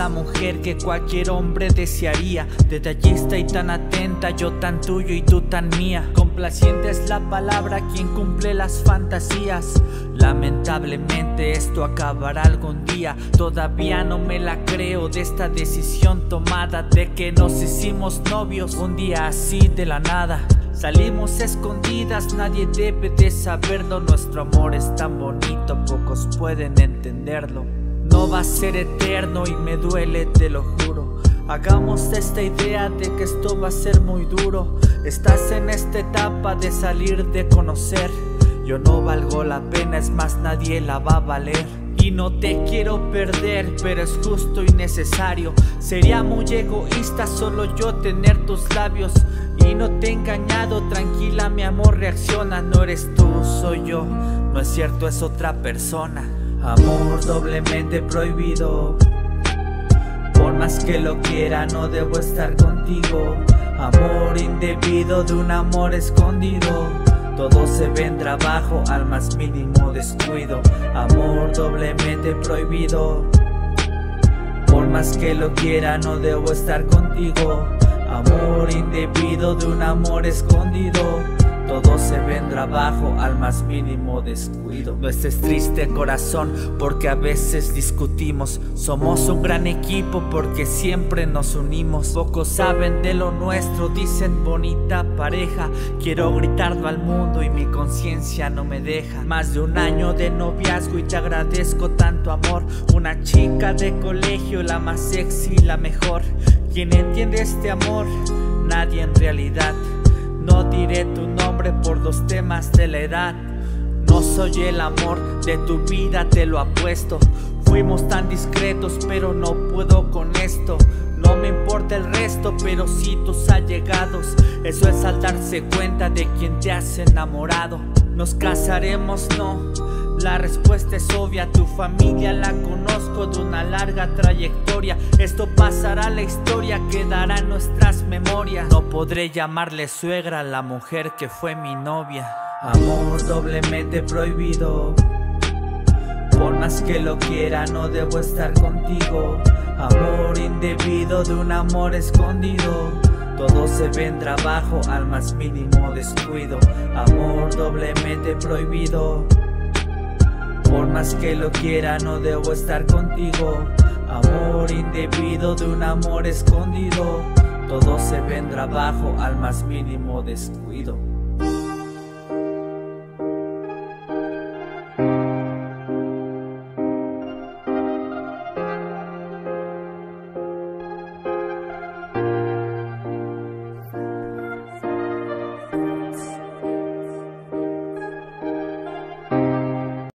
la mujer que cualquier hombre desearía, detallista y tan atenta, yo tan tuyo y tú tan mía. Complaciente es la palabra, quien cumple las fantasías. Lamentablemente esto acabará algún día. Todavía no me la creo de esta decisión tomada, de que nos hicimos novios un día así de la nada. Salimos escondidas, nadie debe de saberlo. Nuestro amor es tan bonito, pocos pueden entenderlo. No va a ser eterno y me duele, te lo juro. Hagamos esta idea de que esto va a ser muy duro. Estás en esta etapa de salir, de conocer. Yo no valgo la pena, es más, nadie la va a valer. Y no te quiero perder, pero es justo y necesario. Sería muy egoísta solo yo tener tus labios. Y no te he engañado, tranquila mi amor, reacciona. No eres tú, soy yo, no es cierto, es otra persona. Amor doblemente prohibido, por más que lo quiera no debo estar contigo. Amor indebido de un amor escondido, todo se vendrá abajo al más mínimo descuido. Amor doblemente prohibido, por más que lo quiera no debo estar contigo. Amor indebido de un amor escondido, todo se vendrá abajo al más mínimo descuido. No estés triste, corazón, porque a veces discutimos. Somos un gran equipo porque siempre nos unimos. Pocos saben de lo nuestro, dicen bonita pareja. Quiero gritarlo al mundo y mi conciencia no me deja. Más de un año de noviazgo y te agradezco tanto amor. Una chica de colegio, la más sexy, la mejor. ¿Quién entiende este amor? Nadie en realidad. No diré tu nombre por los temas de la edad. No soy el amor de tu vida, te lo apuesto. Fuimos tan discretos, pero no puedo con esto. No me importa el resto, pero sí tus allegados. Eso es al darse cuenta de quién te has enamorado. ¿Nos casaremos? No. La respuesta es obvia, tu familia la conozco de una larga trayectoria. Esto pasará a la historia, quedará en nuestras memorias. No podré llamarle suegra a la mujer que fue mi novia. Amor doblemente prohibido, por más que lo quiera no debo estar contigo. Amor indebido de un amor escondido, todo se vendrá abajo al más mínimo descuido. Amor doblemente prohibido, por más que lo quiera no debo estar contigo. Amor indebido de un amor escondido, todo se vendrá abajo al más mínimo descuido.